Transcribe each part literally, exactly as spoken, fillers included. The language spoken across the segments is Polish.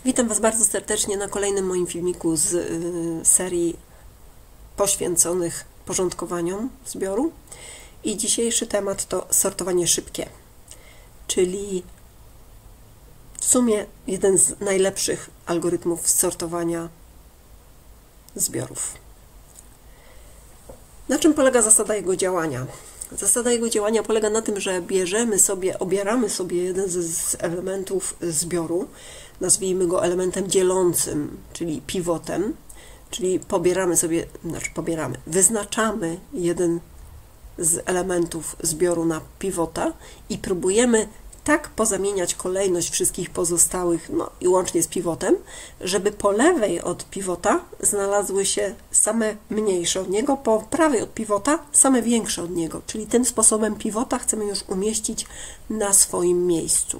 Witam Was bardzo serdecznie na kolejnym moim filmiku z y, serii poświęconych porządkowaniom zbioru. I dzisiejszy temat to sortowanie szybkie, czyli w sumie jeden z najlepszych algorytmów sortowania zbiorów. Na czym polega zasada jego działania? Zasada jego działania polega na tym, że bierzemy sobie, obieramy sobie jeden z elementów zbioru, nazwijmy go elementem dzielącym, czyli pivotem, czyli pobieramy sobie, znaczy pobieramy, wyznaczamy jeden z elementów zbioru na pivota i próbujemy tak pozamieniać kolejność wszystkich pozostałych, no i łącznie z pivotem, żeby po lewej od pivota znalazły się same mniejsze od niego, po prawej od pivota same większe od niego, czyli tym sposobem pivota chcemy już umieścić na swoim miejscu.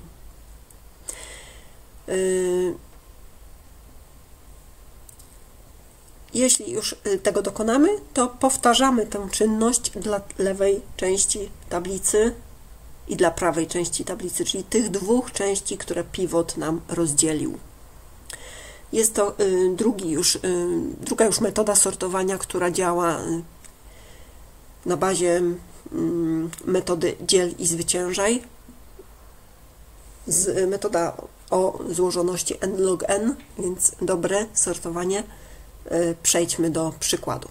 Jeśli już tego dokonamy, to powtarzamy tę czynność dla lewej części tablicy i dla prawej części tablicy, czyli tych dwóch części, które pivot nam rozdzielił. Jest to drugi już, druga już metoda sortowania, która działa na bazie metody dziel i zwyciężaj. Z, metoda o złożoności n log n, więc dobre sortowanie. Przejdźmy do przykładu.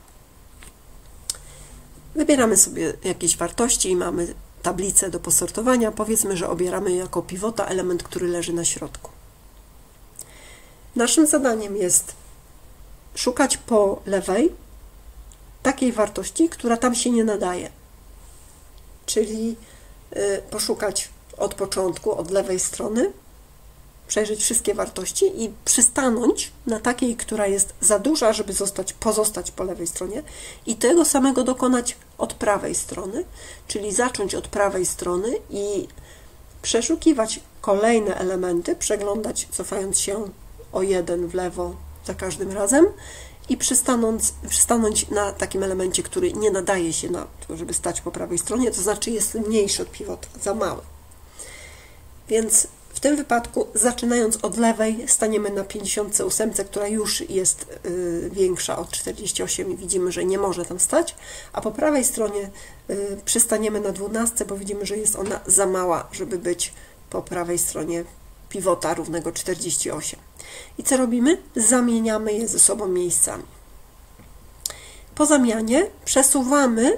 Wybieramy sobie jakieś wartości i mamy tablicę do posortowania. Powiedzmy, że obieramy jako pivota element, który leży na środku. Naszym zadaniem jest szukać po lewej takiej wartości, która tam się nie nadaje. Czyli poszukać od początku, od lewej strony, przejrzeć wszystkie wartości i przystanąć na takiej, która jest za duża, żeby zostać, pozostać po lewej stronie i tego samego dokonać od prawej strony, czyli zacząć od prawej strony i przeszukiwać kolejne elementy, przeglądać, cofając się o jeden w lewo za każdym razem i przystanąć, przystanąć na takim elemencie, który nie nadaje się na to, żeby stać po prawej stronie, to znaczy jest mniejszy od pivota, za mały. Więc w tym wypadku, zaczynając od lewej, staniemy na pięćdziesiąt osiem, która już jest y, większa od czterdzieści osiem i widzimy, że nie może tam stać, a po prawej stronie y, przystaniemy na dwunastce, bo widzimy, że jest ona za mała, żeby być po prawej stronie pivota równego czterdzieści osiem. I co robimy? Zamieniamy je ze sobą miejscami. Po zamianie przesuwamy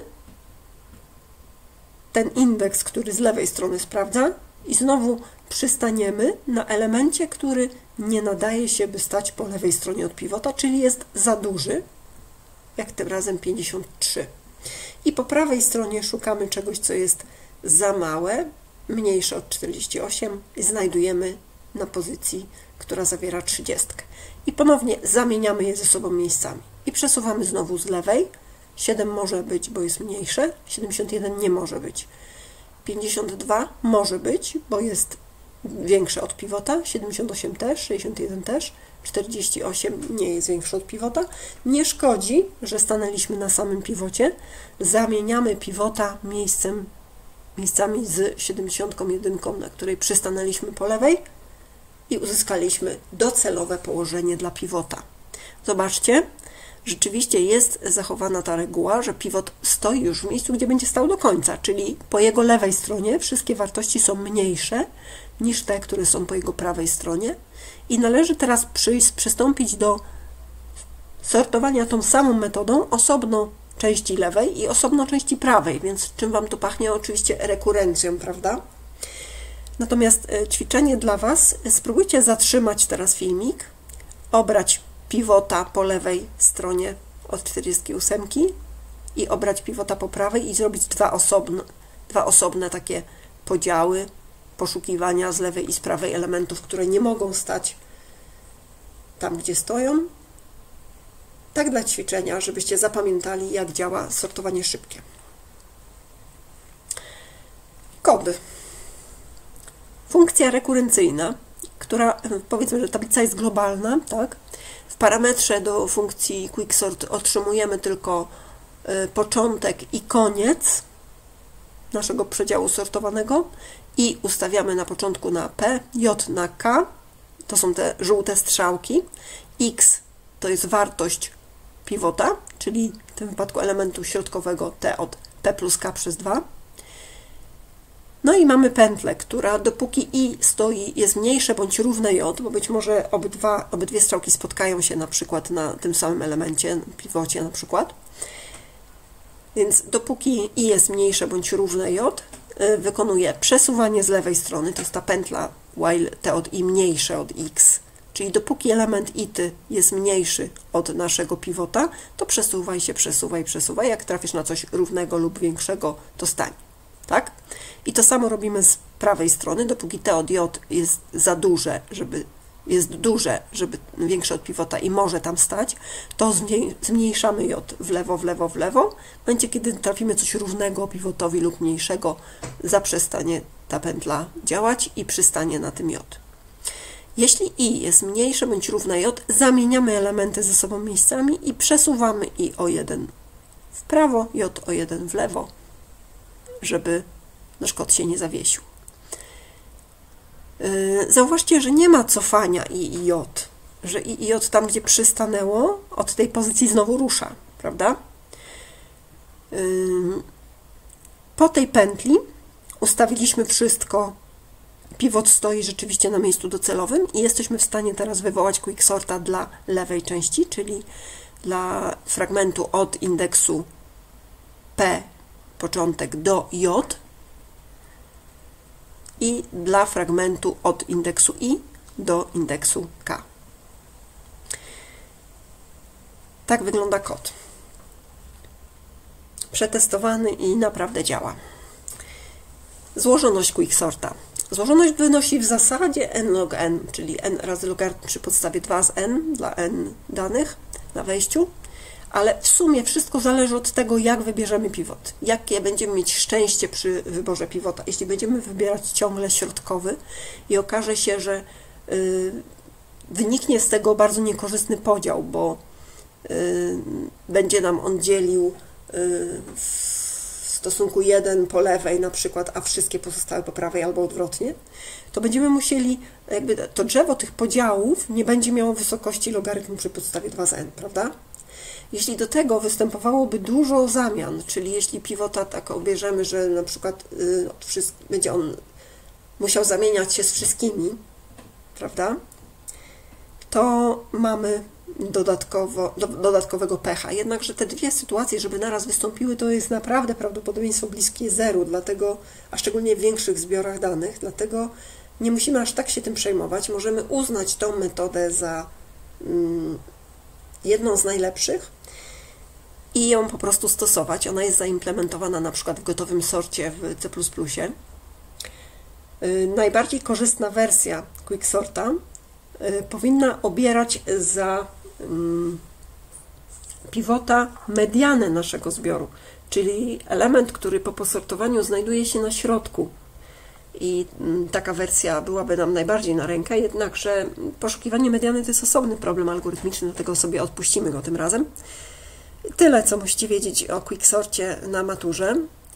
ten indeks, który z lewej strony sprawdza, i znowu przystaniemy na elemencie, który nie nadaje się, by stać po lewej stronie od pivota, czyli jest za duży, jak tym razem pięćdziesiąt trzy. I po prawej stronie szukamy czegoś, co jest za małe, mniejsze od czterdzieści osiem i znajdujemy na pozycji, która zawiera trzydzieści. I ponownie zamieniamy je ze sobą miejscami. I przesuwamy znowu z lewej. siedem może być, bo jest mniejsze, siedemdziesiąt jeden nie może być. pięćdziesiąt dwa może być, bo jest większe od pivota, siedemdziesiąt osiem też, sześćdziesiąt jeden też, czterdzieści osiem nie jest większe od pivota. Nie szkodzi, że stanęliśmy na samym pivocie. Zamieniamy pivota miejscem, miejscami z siedemdziesiąt jeden, na której przystanęliśmy po lewej i uzyskaliśmy docelowe położenie dla pivota. Zobaczcie, rzeczywiście jest zachowana ta reguła, że pivot stoi już w miejscu, gdzie będzie stał do końca, czyli po jego lewej stronie wszystkie wartości są mniejsze niż te, które są po jego prawej stronie i należy teraz przyjść, przystąpić do sortowania tą samą metodą osobno części lewej i osobno części prawej, więc czym Wam to pachnie? Oczywiście rekurencją, prawda? Natomiast ćwiczenie dla Was, spróbujcie zatrzymać teraz filmik, obrać pivota po lewej stronie od czterdzieści osiem i obrać pivota po prawej i zrobić dwa osobne, dwa osobne takie podziały, poszukiwania z lewej i z prawej elementów, które nie mogą stać tam, gdzie stoją. Tak dla ćwiczenia, żebyście zapamiętali, jak działa sortowanie szybkie. Kody. Funkcja rekurencyjna, która, powiedzmy, że tablica jest globalna, tak? W parametrze do funkcji quicksort otrzymujemy tylko początek i koniec naszego przedziału sortowanego i ustawiamy na początku na P, J na K to są te żółte strzałki, x to jest wartość pivota, czyli w tym wypadku elementu środkowego t od p plus k przez dwa. No i mamy pętlę, która dopóki i stoi, jest mniejsze bądź równe j, bo być może obydwa, obydwie strzałki spotkają się na przykład na tym samym elemencie, pivocie na przykład. Więc dopóki i jest mniejsze bądź równe j, wykonuje przesuwanie z lewej strony, to jest ta pętla while t od i mniejsze od x, czyli dopóki element ity jest mniejszy od naszego pivota, to przesuwaj się, przesuwaj, przesuwaj. Jak trafisz na coś równego lub większego, to stań. Tak? I to samo robimy z prawej strony, dopóki t od j jest za duże, żeby jest duże, żeby większe od pivota i może tam stać, to zmniejszamy j w lewo, w lewo, w lewo. W momencie, kiedy trafimy coś równego pivotowi lub mniejszego, zaprzestanie ta pętla działać i przystanie na tym j. Jeśli i jest mniejsze bądź równe j, zamieniamy elementy ze sobą miejscami i przesuwamy i o jeden w prawo, j o jeden w lewo, żeby nasz kod się nie zawiesił. Zauważcie, że nie ma cofania i i j, że i i j tam, gdzie przystanęło, od tej pozycji znowu rusza, prawda? Po tej pętli ustawiliśmy wszystko, pivot stoi rzeczywiście na miejscu docelowym i jesteśmy w stanie teraz wywołać quicksorta dla lewej części, czyli dla fragmentu od indeksu p, początek, do j, i dla fragmentu od indeksu i do indeksu k. Tak wygląda kod. Przetestowany i naprawdę działa. Złożoność quicksorta. Złożoność wynosi w zasadzie n log n, czyli n razy logarytm przy podstawie dwa z n dla n danych na wejściu, ale w sumie wszystko zależy od tego, jak wybierzemy pivot, jakie będziemy mieć szczęście przy wyborze pivota. Jeśli będziemy wybierać ciągle środkowy i okaże się, że y, wyniknie z tego bardzo niekorzystny podział, bo y, będzie nam on dzielił y, w stosunku jeden po lewej na przykład, a wszystkie pozostałe po prawej albo odwrotnie, to będziemy musieli, jakby to drzewo tych podziałów nie będzie miało wysokości logarytmu przy podstawie dwa z n, prawda? Jeśli do tego występowałoby dużo zamian, czyli jeśli pivota tak obierzemy, że na przykład y, będzie on musiał zamieniać się z wszystkimi, prawda, to mamy dodatkowo, do, dodatkowego pecha. Jednakże te dwie sytuacje, żeby naraz wystąpiły, to jest naprawdę prawdopodobieństwo bliskie zeru, dlatego, a szczególnie w większych zbiorach danych, dlatego nie musimy aż tak się tym przejmować. Możemy uznać tą metodę za mm, jedną z najlepszych i ją po prostu stosować. Ona jest zaimplementowana na przykład w gotowym sorcie w C plus plus. Najbardziej korzystna wersja quicksorta powinna obierać za pivota medianę naszego zbioru, czyli element, który po posortowaniu znajduje się na środku. I taka wersja byłaby nam najbardziej na rękę, jednakże poszukiwanie mediany to jest osobny problem algorytmiczny, dlatego sobie odpuścimy go tym razem. Tyle, co musicie wiedzieć o quicksorcie na maturze.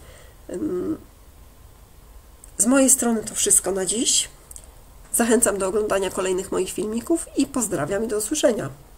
Z mojej strony to wszystko na dziś. Zachęcam do oglądania kolejnych moich filmików i pozdrawiam i do usłyszenia.